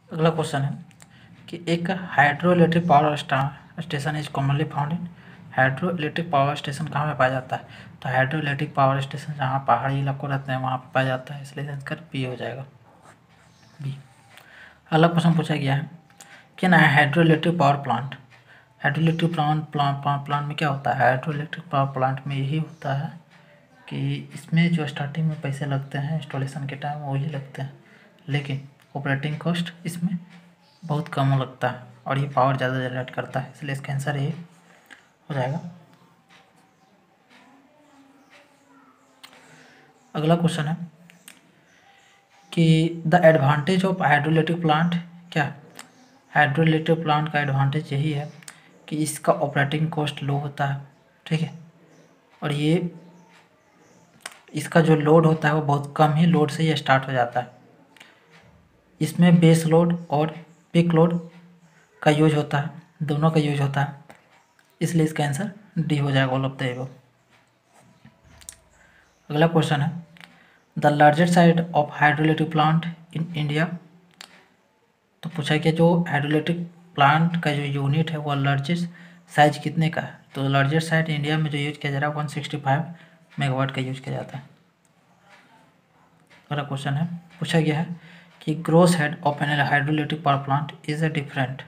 अगला क्वेश्चन है कि एक hydro electric power station is commonly found in. Hydro electric power station कहाँ पे पाया जाता है? तो हाइड्रो इलेक्ट्रिक पावर स्टेशन जहाँ पहाड़ी इलाकों रहते हैं वहाँ पे पाया जाता है, इसलिए आंसर बी हो जाएगा, बी। अगला क्वेश्चन पूछा गया है कि ना hydro electric power plant, hydro electric plant में क्या होता है? हाइड्रो इलेक्ट्रिक पावर प्लांट में यही होता है कि इसमें जो स्टार्टिंग में पैसे लगते हैं इंस्टॉलेशन के टाइम वही लगते हैं, लेकिन ऑपरेटिंग कॉस्ट इसमें बहुत कम लगता है और ये पावर ज़्यादा जनरेट करता है, इसलिए इसका आंसर ये हो जाएगा। अगला क्वेश्चन है कि the advantage of hydro electric plant क्या? हाइड्रो इलेक्ट्रिक प्लांट का एडवांटेज यही है कि इसका ऑपरेटिंग कॉस्ट लो होता है, ठीक है, और ये इसका जो लोड होता है वो बहुत कम ही लोड से ये स्टार्ट हो जाता है। इसमें बेस लोड और पीक लोड का यूज होता है, दोनों का यूज होता है, इसलिए इसका आंसर डी हो जाएगा, ऑल ऑफ द एबव। अगला क्वेश्चन है the largest size of hydro electric plant in India. तो पूछा कि जो हाइड्रो इलेक्ट्रिक प्लांट का जो यूनिट है वो लार्जेस्ट साइज कितने का है? तो लार्जेस्ट साइज इंडिया में जो यूज किया जा रहा है 165 मेगावाट का यूज किया जाता है। अगला क्वेश्चन है पूछा गया है कि gross head of an hydro electric power plant is a different.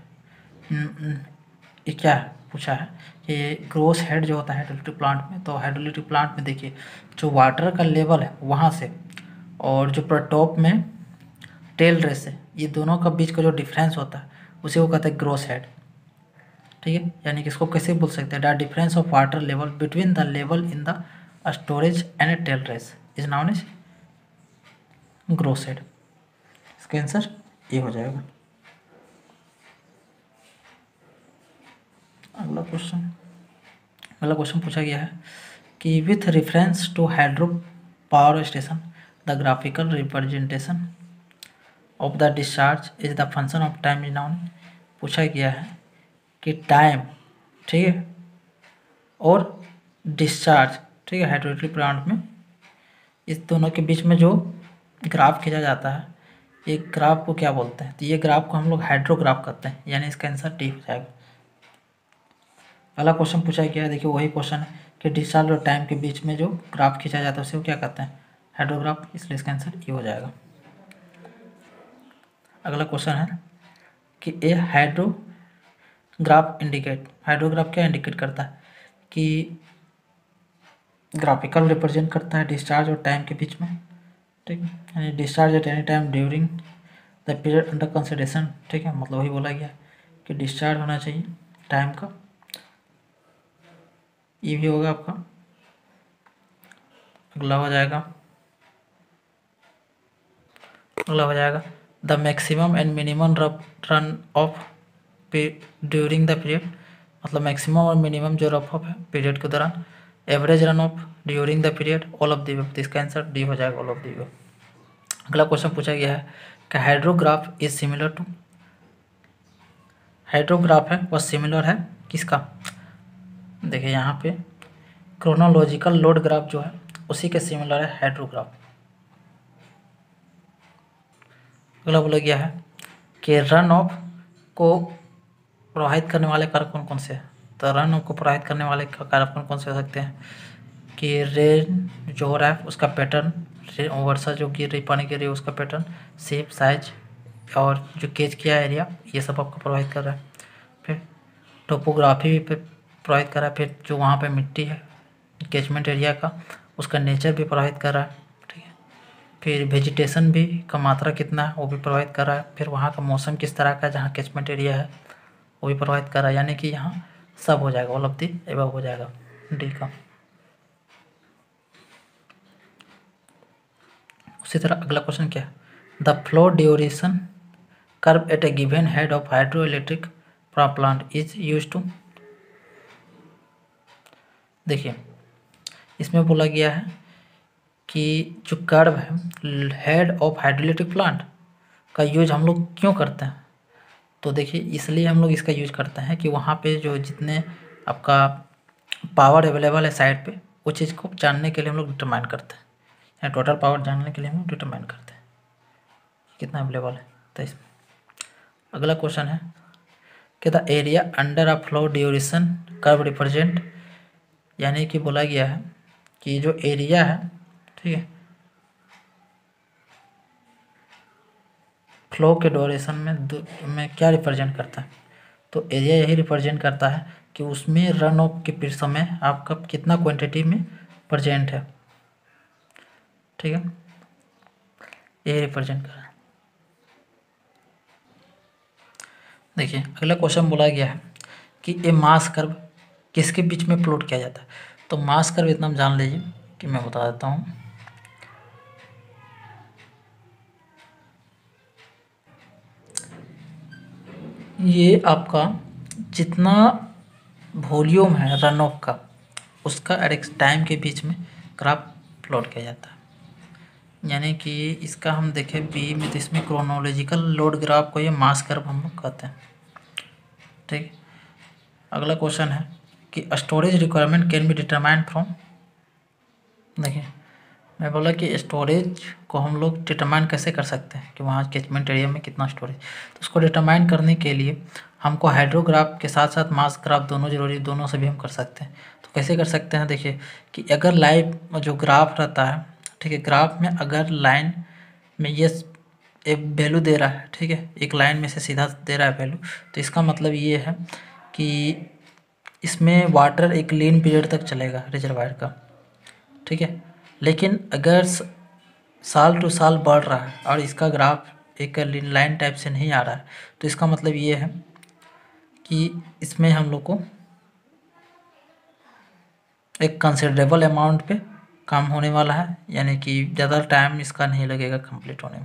ये क्या पूछा है कि ग्रोस हेड जो होता है हाइड्रो इलेक्ट्रिक प्लांट में, तो हाइड्रो इलेक्ट्रिक प्लांट में देखिए जो वाटर का लेवल है वहाँ से और जो पूरा टॉप में टेल रेस है, ये दोनों का बीच का जो डिफरेंस होता है उसे वो कहते हैं ग्रोस हेड, ठीक है। यानी कि इसको कैसे बोल सकते हैं? The difference of water level between the level in the storage and tail race is known as gross head. इसका आंसर ये हो जाएगा। अगला क्वेश्चन पूछा गया है कि with reference to hydro power station the graphical representation of the discharge is the function of time is known. पूछा गया है कि टाइम, ठीक है, और डिस्चार्ज, ठीक है, हाइड्रो इलेक्ट्रिक प्लांट में इस दोनों के बीच में जो ग्राफ खींचा जाता है ये ग्राफ को क्या बोलते हैं? तो ये ग्राफ को हम लोग हाइड्रोग्राफ कहते हैं, यानी इसका आंसर डी हो जाएगा। अगला क्वेश्चन पूछा गया है, देखिए वही क्वेश्चन है कि डिस्चार्ज और टाइम के बीच में जो ग्राफ खींचा जाता है उसे वो क्या कहते हैं? हाइड्रोग्राफ, इसलिए इसका आंसर ये हो जाएगा। अगला क्वेश्चन है कि ए हाइड्रोग्राफ क्या इंडिकेट करता है? कि ग्राफिकल रिप्रेजेंट करता है डिस्चार्ज और टाइम के बीच में, ठीक है, यानी discharge at any time during the period under consideration, ठीक है, मतलब वही बोला गया कि डिस्चार्ज होना चाहिए टाइम का, ये भी होगा आपका। अगला हो जाएगा the maximum and minimum run off during the period, मतलब मैक्सिमम और मिनिमम जो रफ ऑफ है पीरियड के दौरान, average run off during the period, all of the above. इसका आंसर डी हो जाएगा, ऑल ऑफ द अबव। अगला क्वेश्चन पूछा गया है कि hydrograph is similar to, hydrograph है वह सिमिलर है किसका? देखिए यहाँ पे क्रोनोलॉजिकल लोड ग्राफ जो है उसी के सिमिलर है हाइड्रोग्राफ। अगला बोला गया है कि रन ऑफ को प्रभावित करने वाले कारक कौन कौन से हैं? तो रन ऑफ को प्रभावित करने वाले कारक कौन कौन से हो सकते हैं? कि रेन जो हो रहा है उसका पैटर्न, वर्षा जो गिर रही, पानी गिर रही है उसका पैटर्न, शेप, साइज और जो केज किया एरिया, ये सब आपको प्रभावित कर रहा है। फिर टोपोग्राफी भी प्रभावित कर रहा है, फिर जो वहाँ पे मिट्टी है कैचमेंट एरिया का उसका नेचर भी प्रभावित कर रहा है, ठीक है, फिर वेजिटेशन भी का मात्रा कितना है वो भी प्रभावित कर रहा है, फिर वहाँ का मौसम किस तरह का जहाँ कैचमेंट एरिया है वो भी प्रभावित कर रहा है, यानी कि यहाँ सब हो जाएगा, ऑल ऑफ द अबव हो जाएगा डी का। उसी तरह अगला क्वेश्चन क्या है? The flow duration curve at a given head of hydro electric power plant is use to. देखिए इसमें बोला गया है कि जो कर्व है head of hydro electric plant का यूज हम लोग क्यों करते हैं? तो देखिए इसलिए हम लोग इसका यूज करते हैं कि वहाँ पे जो जितने आपका पावर अवेलेबल है साइड पे वो चीज़ को जानने के लिए हम लोग डिटरमाइन करते हैं, या टोटल पावर जानने के लिए हम लोग डिटरमाइन करते हैं कितना अवेलेबल है। तो इसमें अगला क्वेश्चन है कि the area under a flow duration curve represent, यानी कि बोला गया है कि जो एरिया है, ठीक है, फ्लो के ड्यूरेशन में क्या रिप्रेजेंट करता है, तो एरिया यही रिप्रेजेंट करता है कि उसमें रन ऑफ के समय आपका कितना क्वांटिटी में प्रेजेंट है, ठीक है, यही रिप्रेजेंट कर रहा है। देखिए अगला क्वेश्चन बोला गया है कि ए मास कर्व किसके बीच में प्लॉट किया जाता है, तो मास कर्व इतना हम जान लीजिए कि मैं बता देता हूँ। ये आपका जितना वॉल्यूम है रन ऑफ का, उसका टाइम के बीच में ग्राफ प्लॉट किया जाता है। यानी कि इसका हम देखें बी में, तो इसमें क्रोनोलॉजिकल लोड ग्राफ को ये मास कर्व हम लोग कहते हैं, ठीक। अगला क्वेश्चन है कि storage requirement can be determined from, देखिए मैं बोला कि स्टोरेज को हम लोग डिटरमाइन कैसे कर सकते हैं कि वहाँ कैचमेंट एरिया में कितना स्टोरेज, तो उसको डिटरमाइन करने के लिए हमको हाइड्रोग्राफ के साथ साथ मास ग्राफ दोनों जरूरी, दोनों से भी हम कर सकते हैं। तो कैसे कर सकते हैं, देखिए कि अगर लाइव जो ग्राफ रहता है, ठीक है, ग्राफ में अगर लाइन में ये एक वैल्यू दे रहा है, ठीक है, एक लाइन में से सीधा दे रहा है वैल्यू, तो इसका मतलब ये है कि इसमें वाटर एक लीन पीरियड तक चलेगा रिजर्वायर का, ठीक है। लेकिन अगर साल टू साल बढ़ रहा है और इसका ग्राफ एक लाइन टाइप से नहीं आ रहा है, तो इसका मतलब ये है कि इसमें हम लोग को एक कंसिडरेबल अमाउंट पे काम होने वाला है, यानी कि ज़्यादा टाइम इसका नहीं लगेगा कंप्लीट होने में।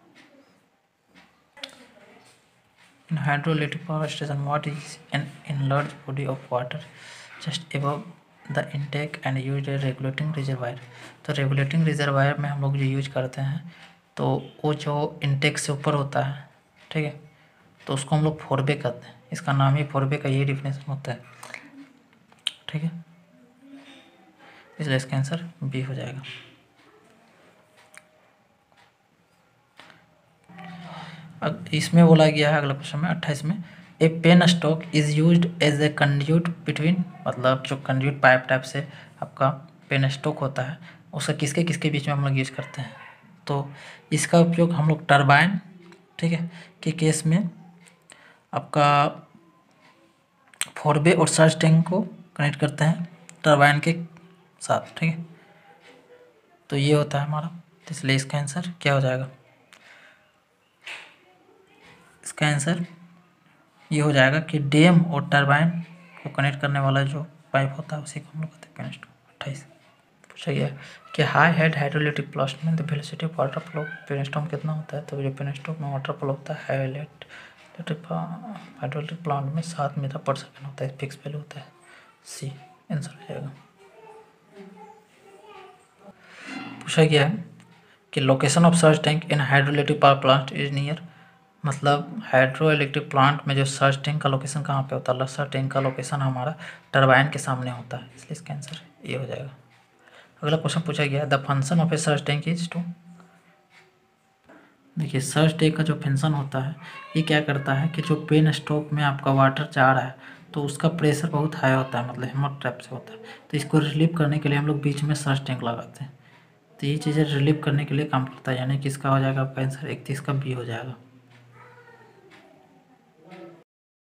In hydroelectric power station, what is an enlarged body of water just above the intake and used a regulating reservoir? तो रेगुलेटिंग रिजर्वायर में हम लोग जो यूज करते हैं, तो वो जो इंटेक से ऊपर होता है, ठीक है, तो उसको हम लोग फोरबे कहते हैं। इसका नाम ही फोरबे का यही डिफिनेशन होता है, ठीक है, इसलिए इसका आंसर बी हो जाएगा। इसमें बोला गया है अगला क्वेश्चन में 28 में, a penstock is used as a conduit between, मतलब जो कंड्यूट पाइप टाइप से आपका पेन स्टॉक होता है, उसका किसके किसके बीच में हम लोग यूज करते हैं, तो इसका उपयोग हम लोग टरबाइन, ठीक है, के केस में आपका फोरबे और सर्ज टैंक को कनेक्ट करते हैं टरबाइन के साथ, ठीक है, तो ये होता है हमारा, तो इसलिए इसका आंसर क्या हो जाएगा, इसका आंसर ये हो जाएगा कि डैम और टरबाइन को कनेक्ट करने वाला जो पाइप होता है उसी को हम लोग कहते हैं पेन स्टॉक। 28 पूछा गया कि हाई हेड हाइड्रोलिटिक प्लास्ट में the velocity of water flow penstock में कितना होता है, तो जो पेन स्टॉक में वाटर फ्लो होता है हाइड्रोलिटिक प्लांट में 7 मीटर पर सेकंड होता है, फिक्स वैल्यू होता है, सी आंसर हो जाएगा। पूछा गया है कि location of surge tank in hydroelectric power plant is near, मतलब हाइड्रो इलेक्ट्रिक प्लांट में जो सर्ज टैंक का लोकेशन कहाँ पे होता है, सर्ज टैंक का लोकेशन हमारा टरबाइन के सामने होता है, इसलिए इसका आंसर ये हो जाएगा। अगला क्वेश्चन पूछा गया the function of a surge tank is to, देखिए सर्ज टैंक का जो फंक्शन होता है ये क्या करता है कि जो पेन स्टॉक में आपका वाटर जा रहा है तो उसका प्रेशर बहुत हाई होता है, मतलब हेमर टाइप से होता है, तो इसको रिलीव करने के लिए हम लोग बीच में सर्ज टैंक लगाते हैं, तो ये चीज़ें रिलीव करने के लिए काम करता है, यानी कि इसका हो जाएगा आपका आंसर 31 का बी हो जाएगा।